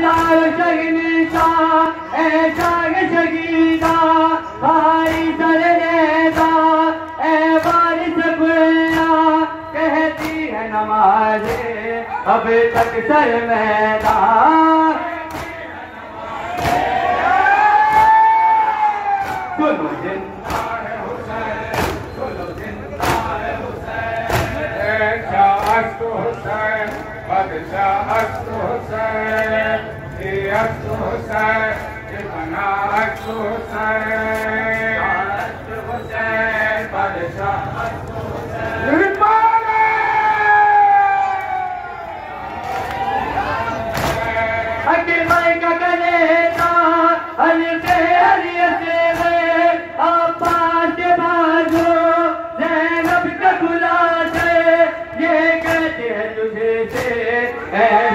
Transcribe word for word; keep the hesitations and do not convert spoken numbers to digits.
शगनीता ऐसा शगीदा भाई सरनेदा ए बारिश गुड़िया कहती है नमाज़े अब तक सर मैदान सुनो जिंदा है हुसैन सुनो जिंदा है हुसैन शाहस्त हुसैन बादशाहस्त हुसैन ये अस्त हुसैन ये बनाअस्त हुसैन शाहस्त हुसैन बादशाहस्त हुसैन अके भाई का कलेजा हल्के हरियते आपाश बाजो जैनब का खुला से ये कहते हैं तुझे से